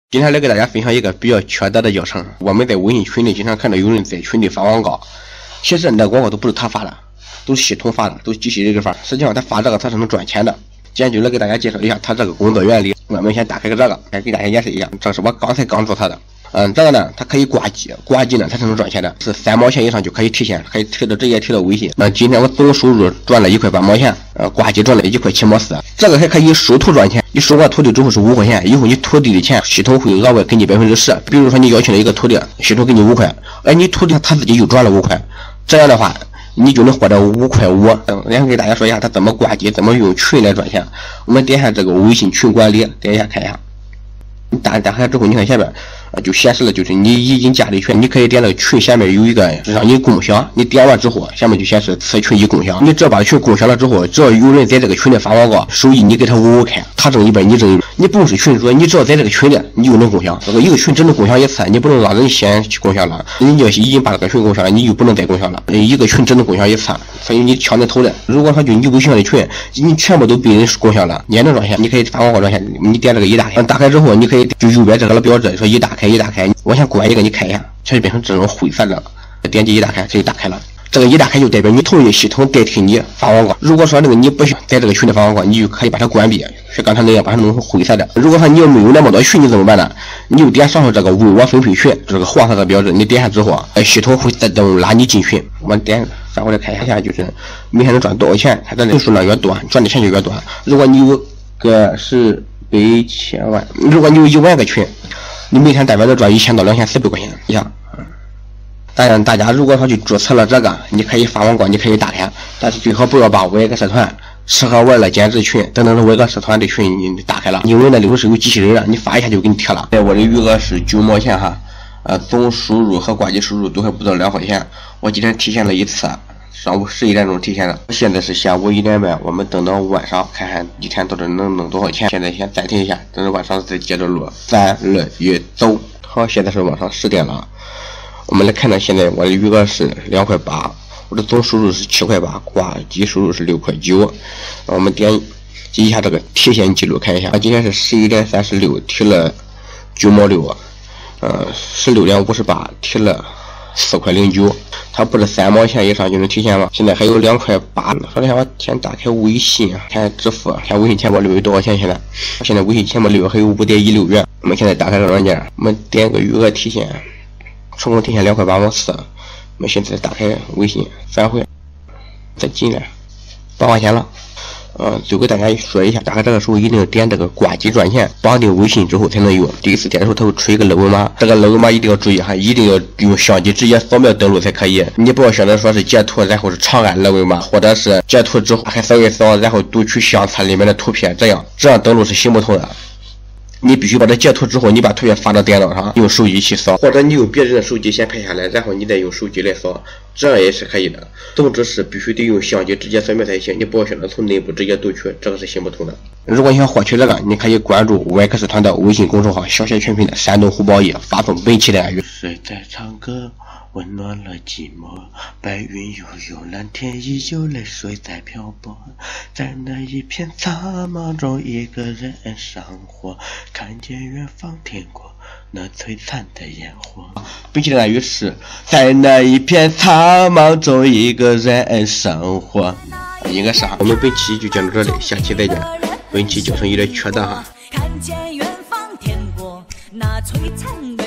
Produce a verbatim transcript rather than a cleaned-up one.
今天来给大家分享一个比较缺德的教程。我们在微信群里经常看到有人在群里发广告，其实那广告都不是他发的，都是系统发的，都是机器人给发。实际上他发这个他是能赚钱的。今天就来给大家介绍一下他这个工作原理。我们先打开个这个，先给大家演示一下。这是我刚才刚注册的。嗯，这个呢，它可以挂机，挂机呢它是能赚钱的，是三毛钱以上就可以提现，可以提到直接提到微信。那今天我总收入赚了一块八毛钱，呃，挂机赚了一块七毛四。这个还可以收徒赚钱，你收完徒弟之后是五块钱，以后你徒弟的钱系统会额外给你百分之十。比如说你邀请了一个徒弟，系统给你五块，而你徒弟他自己又赚了五块，这样的话你就能获得五块五。嗯，然后给大家说一下他怎么挂机，怎么用群来赚钱。我们点一下这个微信群管理，点一下看一下。你打打开之后，你看下面啊就显示了，就是你已经加了群，你可以点那个群下面有一个让你共享，你点完之后，下面就显示此群已共享。你只要把群共享了之后，只要有人在这个群里发广告，收益你给他五五开，他挣一半，你挣一半。你不用是群主，你只要在这个群里，你就能共享。这个一个群只能共享一次，你不能让人先去共享了。你要已经把这个群共享了，你就不能再共享了。一个群只能共享一次，所以你抢着投的。如果说就你微信上的群，你全部都被人共享了，你也能赚钱。你可以发广告赚钱。你点这个一打开，打开之后，你可以就右边这个标志说一打开一打开。我先关一个，你看一下，它就变成这种灰色的。点击一打开，这就打开了。这个一打开就代表你同意系统代替你发广告。如果说这个你不想在这个群里发广告，你就可以把它关闭，像刚才那样把它弄成灰色的。如果说你要没有那么多群，你怎么办呢？你就点上头这个为我分配群，这个黄色的标志，你点下之后，系统会自动拉你进群。我点翻过来看一下，就是每天能赚多少钱，它的人数量越多，赚的钱就越多。如果你有个十百千万，如果你有一万个群，你每天大概能赚一千到两千四百块钱一样。当然，大家如果说去注册了这个，你可以发广告，你可以打开，但是最好不要把外个社团、吃喝玩乐兼职群等等的外个社团的群你打开了，因为那里头是有机器人的，你发一下就给你贴了。我的余额是九毛钱哈，呃，总收入和挂机收入都还不到两块钱。我今天提现了一次，上午十一点钟提现的，现在是下午一点半，我们等到晚上看看一天到底能弄多少钱。现在先暂停一下，等到晚上再接着录。三二一，走！好，现在是晚上十点了。我们来看到现在我的余额是两块八，我的总收入是七块八，挂机收入是六块九。我们点击一下这个提现记录看一下，今天是十一点三十六，提了九毛六，呃，十六点五十八，提了四块零九。它不是三毛钱以上就能提现吗？现在还有两块八。说一下，我先打开微信，看支付，看微信钱包里有多少钱。现在，现在微信钱包里还有五点一六元。我们现在打开这个软件，我们点个余额提现。成功提现两块八毛四，我们现在打开微信返回，再进来八块钱了。嗯，就给大家说一下，打开这个时候一定要点这个挂机赚钱，绑定微信之后才能用。第一次点的时候，它会出一个二维码，这个二维码一定要注意哈，一定要用相机直接扫描登录才可以。你不要选择说是截图，然后是长按二维码，或者是截图之后还扫一扫，然后读取相册里面的图片，这样这样登录是行不通的。你必须把它截图之后，你把图片发到电脑上，用手机去扫，或者你用别人的手机先拍下来，然后你再用手机来扫，这样也是可以的。总之是必须得用相机直接扫描才行，你不要选择从内部直接读取，这个是行不通的。如果你想获取这个，你可以关注外科社团的微信公众号“小写全拼”的山东虎宝义，发送本期的暗语。 谁在唱歌？温暖了寂寞，白云悠悠，蓝天依旧，泪水在漂泊，在那一片苍茫中，一个人生活，看见远方天国那璀璨的烟火。 本期的暗语是在那一片苍茫中，一个人生活，应该是哈。我们本期就讲到这里，下期再见。本期教程有点缺德哈。 看见远方天国那璀璨